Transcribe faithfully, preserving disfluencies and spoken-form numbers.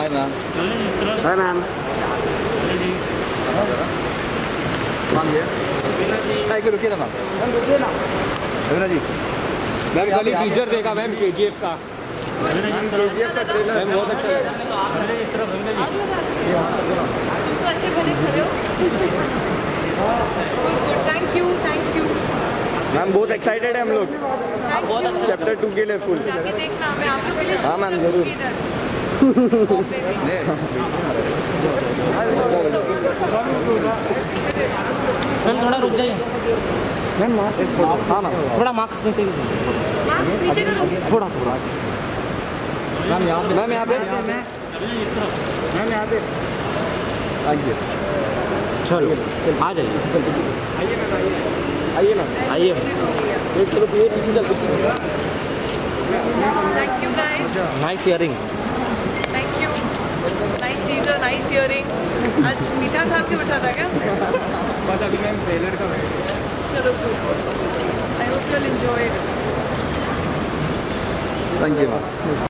हाय ma'am. Hi ma'am. Ma'am रुकिए ना ma'am. Ma'am रुकिए ना। रवीना जी मैम कल ही टीजर देखा मैम केजीएफ का। मैम बहुत अच्छा लगा। तो अच्छे बने खड़े हो। Thank you thank you ma'am बहुत एक्साइटेड है हम लोग बहुत अच्छा चैप्टर टू के लिए फुल। जाके देखना मैं आप लोग के लिए हाँ मैम, शो जरूर। करूंगी इधर बॉम्बे में। मैम थोड़ा रुक जाइए मैम हाँ मैम थोड़ा मार्क्स नीचे मार्क्स नीचे करो। थोड़ा थोड़ा मैम यहाँ पे मैम यहाँ पे मैम यहाँ पे आइए। चलो आ जाइए आइए मैम आइए thank you guys. Nice hearing thank you nice teaser nice hearing. आज मीठा खा के उठा था क्या? बस अभी मैम ट्रेलर का चलो I hope you will enjoy it. Thank you ma'am.